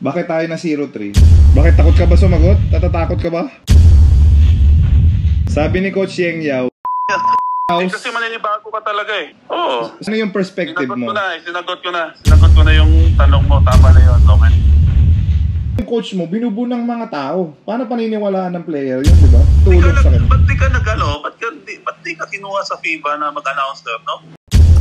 Bakit tayo na 0-3? Bakit takot ka ba sumagot? Tatatakot ka ba? Sabi ni Coach Yeng Yao, kasi maninibago ka talaga eh. Oo. Ano yung perspective mo? Sinagot ko na yung tanong mo. Tama na yun, okay? Yung coach mo, binubu ng mga tao. Paano paniniwalaan ng player yun, di ba? Tulog sa kanya. Ba't di ka nag-ano? Ba't di ka kinuha sa FIBA na mag-announcer, no?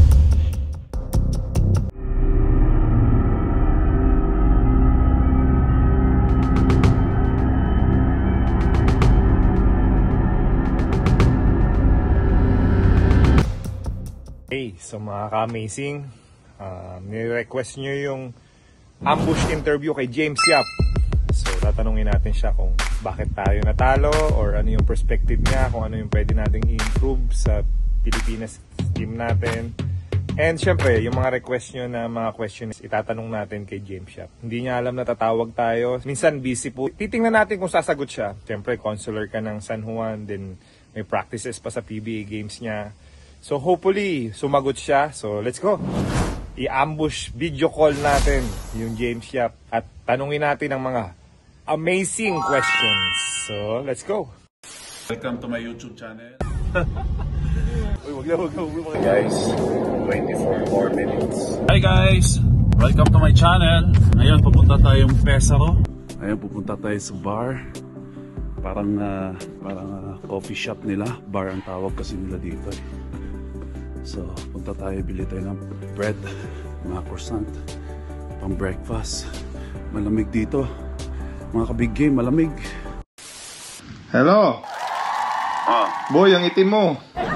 Hey, so mga ka-amazing, ni-request nyo yung ambush interview kay James Yap. So tatanungin natin siya kung bakit tayo natalo or ano yung perspective niya, kung ano yung pwede nating i-improve sa Pilipinas team natin. And syempre, yung mga request nyo na mga questions, itatanong natin kay James Yap. Hindi niya alam na tatawag tayo. Minsan busy po. Titingnan natin kung sasagot siya. Syempre, consular ka ng San Juan, then may practices pa sa PBA games niya. So hopefully, sumagot siya. So let's go. I-ambush video call natin yung James Yap at tanungin natin ang mga amazing questions. So let's go. Welcome to my YouTube channel. Uy, wag na. Guys, 24 more minutes. Hi guys! Welcome to my channel. Ngayon pupunta tayong Pesaro. Ngayon pupunta tayo sa bar. Parang coffee shop nila. Bar ang tawag kasi nila dito eh. So, punta tayo, bili tayo ng bread, mga croissant, pang breakfast. Malamig dito. Mga kabig game, malamig. Hello? Boy, ang itim mo.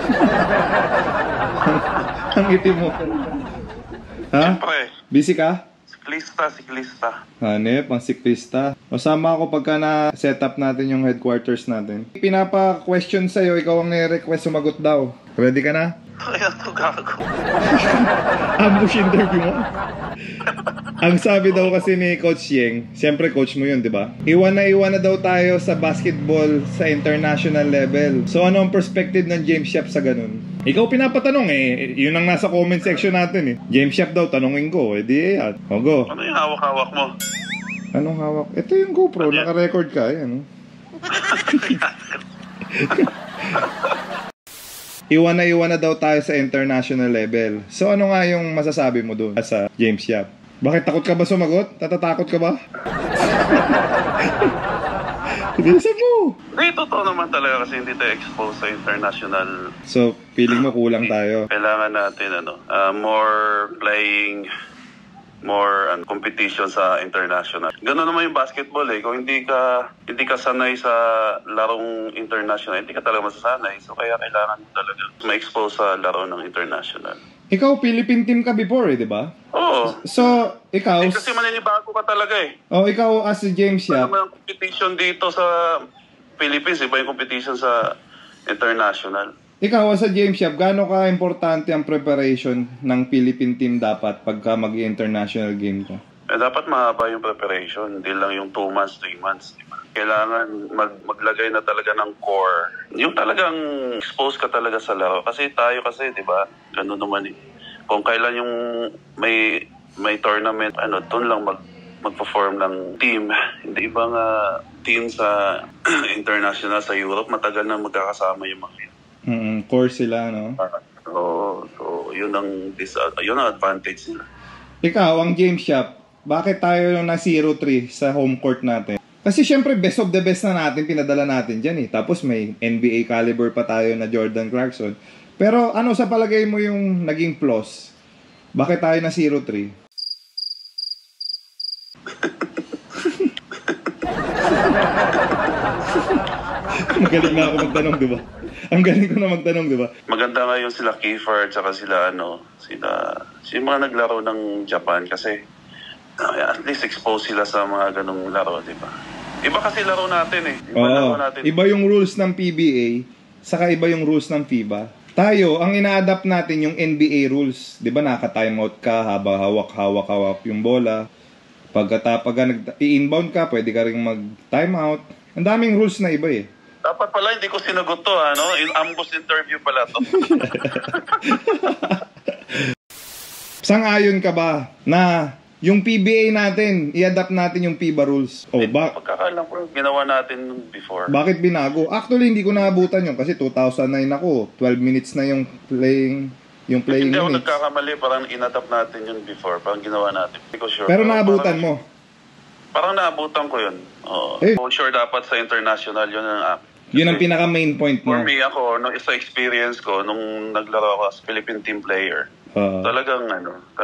Ang itim mo. Ha? Siyempre. Busy ka? Siklista. Hanep, ang siklista. Masama ako pagka na-set up natin yung headquarters natin. Pinapa-question sa'yo, ikaw ang nire-request sumagot daw. Ready ka na? Kaya ito gago. Ambush interview mo? Ang sabi daw kasi ni Coach Yeng, siyempre coach mo yun, di ba? Iwan na daw tayo sa basketball sa international level. So ano ang perspective ng James Yap sa ganun? Ikaw pinapatanong eh, yun ang nasa comment section natin eh. James Yap daw, tanongin ko, eh di yan. O go. Ano yung hawak-hawak mo? Anong hawak? Ito yung GoPro, naka-record ka, yan. Iwan na daw tayo sa international level. So ano nga yung masasabi mo doon sa James Yap? Bakit takot ka ba sumagot? Tatatakot ka ba? Bilisan mo! Hindi, totoo naman talaga kasi hindi tayo exposed sa international. So, feeling mo kulang tayo? Kailangan natin more playing, more competition sa international. Ganun naman yung basketball eh. Kung hindi ka sanay sa larong international, hindi ka talaga masasanay. So kaya kailangan talaga ma-expose sa laro ng international. Ikaw, Philippine team ka before eh, di ba? Oo. So, ikaw... kasi maninibago ka talaga eh. Oh, ikaw as si James Yap. Ano naman ang competition dito sa Philippines? Iba yung competition sa international. Ikaw as a James Yap, gaano ka importante ang preparation ng Philippine team dapat pagka mag-international game ka? Dapat mahaba yung preparation. Hindi lang yung 2 months, 3 months. Diba? Kailangan maglagay na talaga ng core. Yung talagang expose ka talaga sa laro. Kasi tayo di ba? Ganun naman eh. Kung kailan yung may tournament, doon lang mag-perform ng team. Hindi ibang team sa international sa Europe, matagal na magkakasama yung mga core sila, no? So yun ang advantage nila. Ikaw, ang James Yap, bakit tayo na 0-3 sa home court natin? Kasi syempre best of the best na natin, pinadala natin dyan eh. Tapos may NBA caliber pa tayo na Jordan Clarkson. Pero ano sa palagay mo yung naging flaws? Bakit tayo na 0-3? Magaling na ako magtanong, di ba? Ang galing ko na magtanong, di ba? Maganda nga yung sila Kiefer at saka sila mga naglaro ng Japan kasi at least expose sila sa mga ganong laro, di ba? Iba kasi laro natin eh. Iba yung rules ng PBA, saka iba yung rules ng FIBA. Tayo, ang ina-adapt natin yung NBA rules. Di ba naka-timeout ka habang hawak-hawak yung bola. Pag nag-i-inbound ka, pwede ka rin mag-timeout. Ang daming rules na iba eh. Dapat pala hindi ko sinagot to, ambush interview pala to. Sang-ayon ka ba na Yung PBA natin, i-adapt natin yung FIBA rules. Oh, Pagkakalam ko, ginawa natin before. bakit binago? Actually, hindi ko naabutan yun kasi 2009 ako. 12 minutes na yung playing Hindi ako minutes. nagkakamali, parang in-adapt natin yun before, parang ginawa natin. Hindi ko sure. Pero naabutan mo. Parang naabutan ko yun. Oo. Eh. For sure, dapat sa international yun ang app. Yun ang pinaka main point mo. For me, ako, nung isa experience ko, nung naglaro ako as Philippine team player, talagang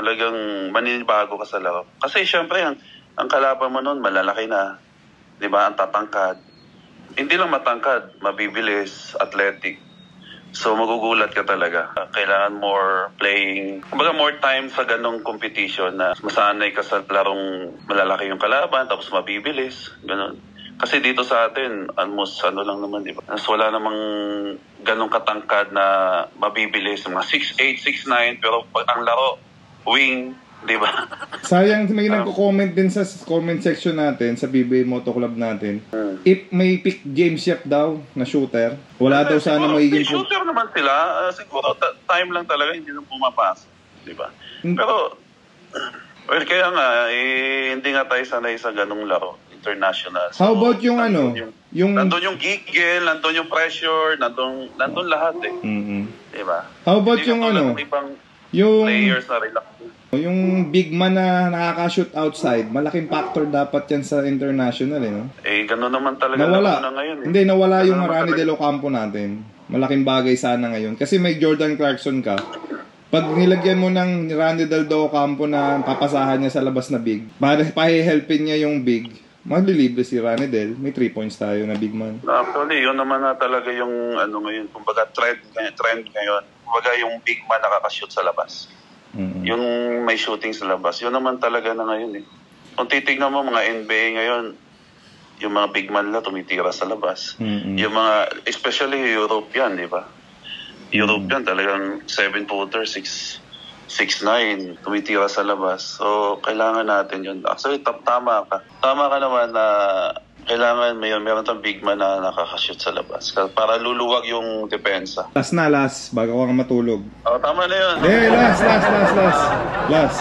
maninibago ka sa laro. Kasi syempre, ang kalaban mo nun, malalaki na. Di ba? Ang tatangkad. Hindi lang matangkad, mabibilis, athletic. So, magugulat ka talaga. Kailangan more playing, kumbaga more time sa ganong competition na masanay ka sa larong malalaki yung kalaban, tapos mabibilis, ganon. Kasi dito sa atin, almost lang naman, di ba? Wala namang ganong katangkad na mabibilis. Mga 6'8", 6'9", pero pag ang laro, wing, di ba? Sayang, may nagko-comment din sa comment section natin, sa PBA Moto Club natin. If may pick James Yap daw na shooter, wala daw sana magiging... Shooter naman sila. Siguro time lang talaga, hindi nang pumapasok. Di ba? Pero, well, kaya nga, hindi nga tayo sanay sa ganong laro. International. So, how about yung nandun yung giggle, nandun yung pressure, nandun lahat eh. Diba? How about yung ibang yung players na relax. yung big man na nakaka-shoot outside, malaking factor dapat yan sa international no? Gano'n naman talaga na ngayon. Hindi, nawala yung Rani Del Ocampo natin. Malaking bagay sana ngayon. Kasi may Jordan Clarkson ka. Pag nilagyan mo ng Rani Del Ocampo na papasahan niya sa labas na big, para pahihelpin niya yung big, maglilibre si Rani Del, may 3 points tayo na big man. Actually, yun naman na talaga yung ngayon, kumbaga trend ngayon. Kumbaga yung big man nakaka-shoot sa labas. Yung may shooting sa labas. Yun naman talaga na ngayon eh. Kung titignan mo mga NBA ngayon, yung mga big man na tumitira sa labas. Yung mga, especially European, di ba? European talagang 7-footer, 6'9", tumitira sa labas. So, kailangan natin yun. Actually, tama ka. Tama ka naman na kailangan meron tayong big man na nakakashoot sa labas. Para luluwag yung depensa. Last, bago ka matulog. Tama na yun. Last.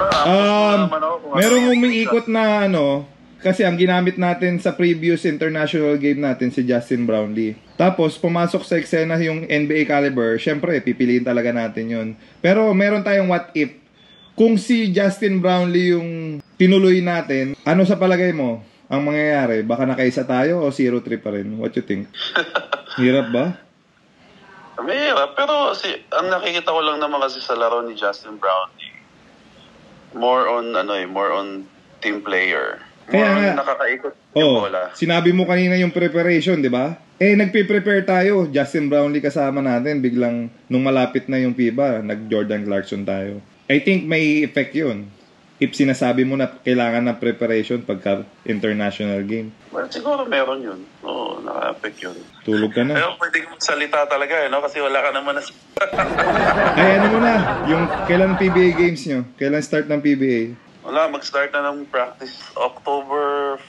Merong umiikot na kasi ang ginamit natin sa previous international game natin si Justin Brownlee. Tapos, pumasok sa eksena yung NBA caliber, syempre, pipiliin talaga natin yun. Pero meron tayong what if. Kung si Justin Brownlee yung tinuloy natin, ano sa palagay mo ang mangyayari? Baka nakaisa tayo o 0-3 pa rin? What you think? Hirap ba? Mahirap. Pero ang nakikita ko lang naman kasi sa laro ni Justin Brownlee, more on team player. Kaya nga, nakakaikot yung bola. Sinabi mo kanina yung preparation, di ba? Nagpe-prepare tayo. Justin Brownlee kasama natin. Biglang, nung malapit na yung FIBA, nag-Jordan Clarkson tayo. I think may effect yun. If sinasabi mo na kailangan ng preparation pagka international game. Well, siguro meron yun. Oo, naka-effect yun. Tulog ka na. Pero pwede kong salita talaga, kasi wala ka naman na... Ay, ano mo na? Yung kailan PBA games nyo? Kailan start ng PBA? Wala, mag-start na ng practice October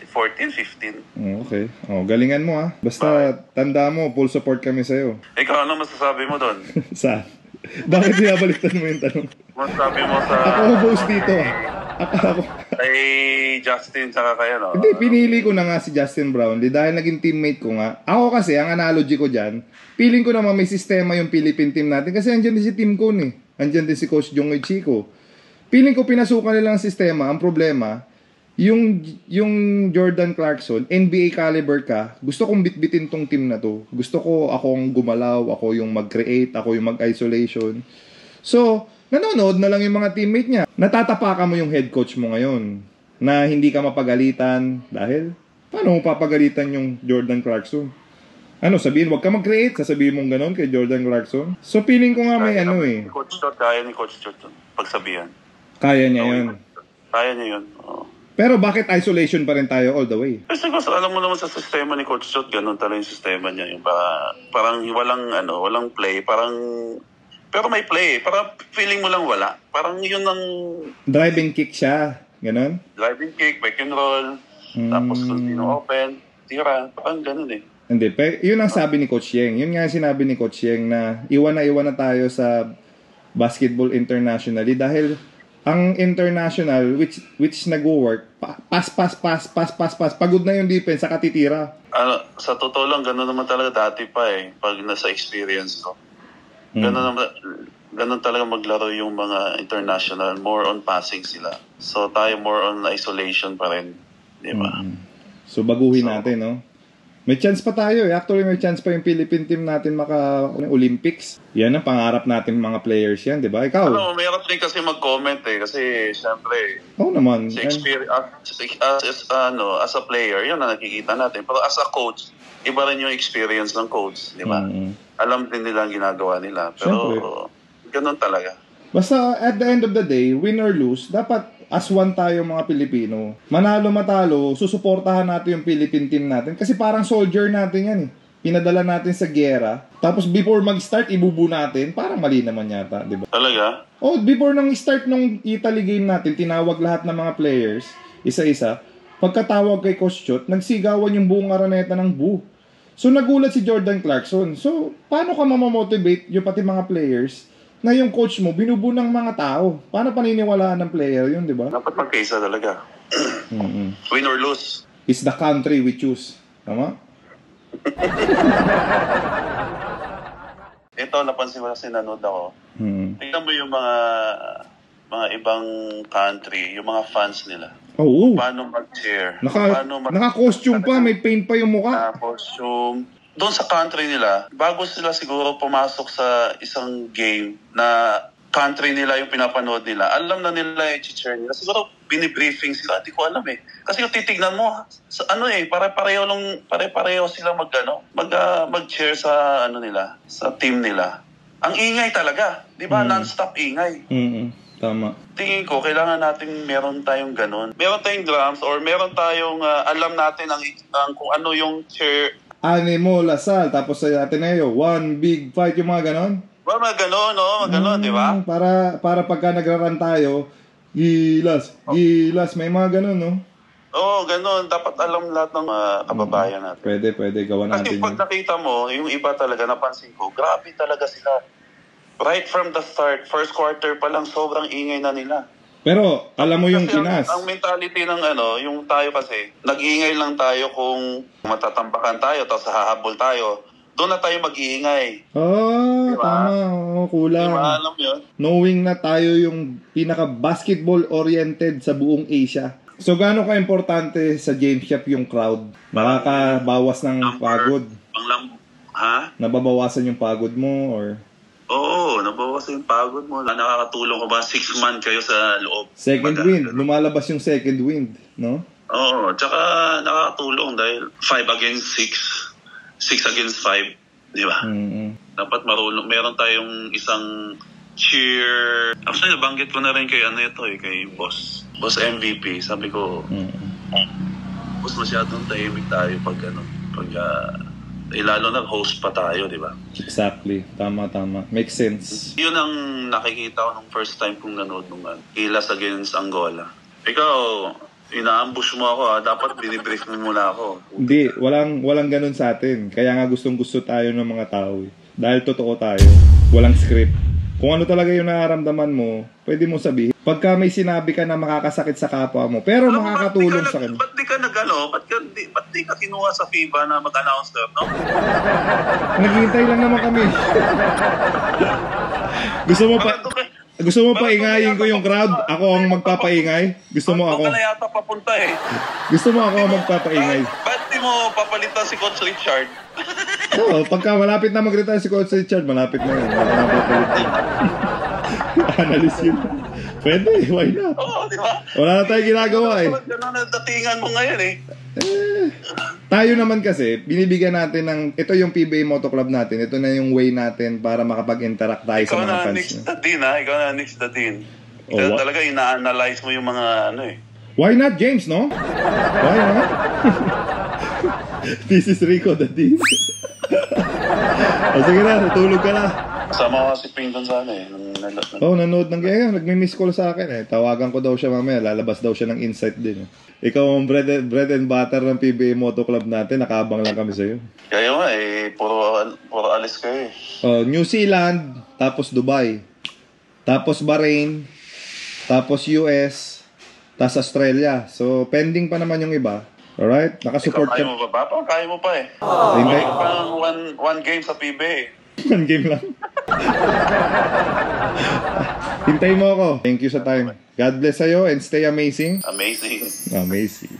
14, 15. Okay. Galingan mo Basta tanda mo, full support kami sa'yo. Ikaw, ano masasabi mo doon? Saan? Bakit binabaliktad mo yung tanong? Masasabi mo sa... Ako host dito Ako. Kay Justin, saka kayo, Hindi, pinili ko na nga si Justin Brownlee dahil naging teammate ko nga. Ako kasi, ang analogy ko dyan, feeling ko naman may sistema yung Philippine team natin kasi andyan din si Team Kun Andyan din si Coach Jonghoy Chico. Feeling ko pinasukan nila ang sistema. Ang problema, yung Jordan Clarkson, NBA caliber ka, gusto kong bitbitin tong team na to. Gusto ko akong gumalaw, ako yung mag-create, ako yung mag-isolation. So, nanonood na lang yung mga teammate niya. Natatapakan mo yung head coach mo ngayon na hindi ka mapagalitan dahil paano mo papagalitan yung Jordan Clarkson? Sabihin, wag ka mag-create, sasabihin mong ganon kay Jordan Clarkson. So, feeling ko nga may Kaya ni Coach Chot pagsabihan. Kaya niya yun. Kaya niya yun, Pero bakit isolation pa rin tayo all the way? Kasi alam mo naman sa sistema ni Coach Chot, ganun talaga yung sistema niya. Yung parang walang play, pero may play. Parang feeling mo lang wala. Parang yun ang... Drive and kick siya. Ganon? Drive and kick, back and roll. Tapos open, tira. Parang ganun Hindi, pero yun ang sabi ni Coach Yeng. Yun nga sinabi ni Coach Yeng na iwan na tayo sa basketball internationally dahil Ang international, which nag-work, pass. Pagod na yung defense, saka titira. Sa totoo lang, gano'n naman talaga dati pa eh. Pag nasa experience ko. Ganun talaga maglaro yung mga international. More on passing sila. So tayo more on isolation pa rin. Di ba? So baguhin natin, no? May chance pa tayo eh. Actually, may chance pa yung Philippine team natin maka-Olympics. Yan ang pangarap natin mga players yan, di ba? Ikaw? Mayroon din kasi mag-comment eh. Kasi, syempre, naman. As a player, yun na nakikita natin. Pero as a coach, iba rin yung experience ng coach, di ba? Alam din nila ang ginagawa nila. Pero, ganun talaga. Basta, at the end of the day, win or lose, dapat as one tayo mga Pilipino. Manalo matalo, susuportahan natin yung Philippine team natin. Kasi parang soldier natin yan eh. Pinadala natin sa giyera. Tapos before mag-start, ibubu natin. Parang mali naman yata, di ba? Talaga? Before nang start ng Italy game natin, tinawag lahat ng mga players, isa-isa. Pagkatawag kay Coach Chot, nagsigawan yung buong araneta ng boo. So nagulat si Jordan Clarkson. So, paano ka mamamotivate yung pati mga players na yung coach mo, binubu ng mga tao? Paano paniniwalaan ng player yun, di ba? Dapat magkaisa talaga. Win or lose. It's the country we choose. Tama? Ito, napansin ko kasi nanood ako. Tingnan mo yung mga ibang country, yung mga fans nila. Oo. Paano mag-cheer. Naka-costume pa, may paint pa yung mukha. Costume. Doon sa country nila, bago sila siguro pumasok sa isang game na country nila yung pinapanood nila, alam na nila yung cheer nila. Siguro binibriefing sila, hindi ko alam eh. Kasi yung titignan mo, pare-pareho sila mag-cheer sa nila, sa team nila. Ang ingay talaga, di ba? Non-stop ingay. Tama. Tingin ko, kailangan natin meron tayong ganun. Meron tayong drums or meron tayong alam natin ang kung ano yung cheer. Animo, Lasal, tapos sa Ateneo, one big fight, yung mga ganon? Mga ganon, no? Ganon, di ba? Para pagka nagraran tayo, gilas, may mga ganon, no? Oo, ganon. Dapat alam lahat ng kababayan natin. Pwede, gawa natin. Kasi pag nakita mo, yung iba talaga, napansin ko, grabe talaga sila. Right from the start, first quarter pa lang, sobrang ingay na nila. Pero, alam mo yung kasi Pinas. Ang mentality ng yung tayo kasi, nag-iingay lang tayo kung matatambakan tayo, tapos hahabol tayo. Doon na tayo mag-iingay. Diba? Tama. Kulang. Diba, alam yun? Knowing na tayo yung pinaka-basketball-oriented sa buong Asia. So, gaano ka-importante sa James Yap yung crowd? Nakakabawas ng pagod? Nababawasan yung pagod mo, or... Oo, nabawasan yung pagod mo. Nakakatulong ko ba 6 months kayo sa loob? Second wind. Lumalabas yung second wind, no? Oo, tsaka nakakatulong dahil 5 against 6 against 5, di ba? Dapat marunong. Meron tayong isang cheer. Actually, nabanggit ko na rin kay kay Boss MVP. Sabi ko, Boss, masyadong tahimik tayo pag lalo na host pa tayo, di ba? Exactly. Tama. Makes sense. Yun ang nakikita ko nung first time kong nanood nung Gilas against Angola. Ikaw, ina-ambush mo ako Dapat binibrief mo muna ako. Hindi, walang ganun sa atin. Kaya nga gustong-gusto tayo ng mga tao. Dahil totoo tayo. Walang script. Kung ano talaga yung nararamdaman mo, pwede mo sabihin. Pagka may sinabi ka na makakasakit sa kapwa mo, pero makakatulong sa kanya. Ba't di ka kinuha sa FIBA na mag-announcer, no? Naghihintay lang naman kami. Gusto mo paingayin ko yung crowd? Ako ang magpapaingay? Gusto mo ako? Ito na yata papunta eh. Gusto mo ako ang magpapaingay? Ba't di mo papalitan si Coach Richard? Oo, pagka malapit na mag-retire si Coach Richard, malapit na yun. Analyst yun. Pwede, why not? Oo, di ba? Wala na tayong ginagawa eh. Ganun ang datingan mo ngayon eh. Tayo naman kasi, binibigyan natin ng, ito yung PBA Moto Club natin, ito na yung way natin para makapag-interact tayo sa mga fans niya. Ikaw na next the dean. Talaga ina-analyze mo yung mga Why not, James, no? Why not? This is Rico, the dean. Sige na, natulog ka na. Kasama ko si Pindon sana eh. Nanood ng kaya. Nagme-miss call sa akin eh. Tawagan ko daw siya mamaya. Lalabas daw siya ng insight din. Ikaw ang bread and butter ng PBA Moto Club natin. Nakabang lang kami sa'yo. Kaya nga eh. Puro alis kayo eh. New Zealand. Tapos Dubai. Tapos Bahrain. tapos US, tapos Australia. So, pending pa naman yung iba. Alright? Nakasupport Kaya ka. mo ba? Kaya mo pa eh. Hintay, Kaya pang one game sa PBA. one game lang. Hintay mo ako. Thank you sa time. God bless sa'yo and stay amazing. Amazing. Amazing.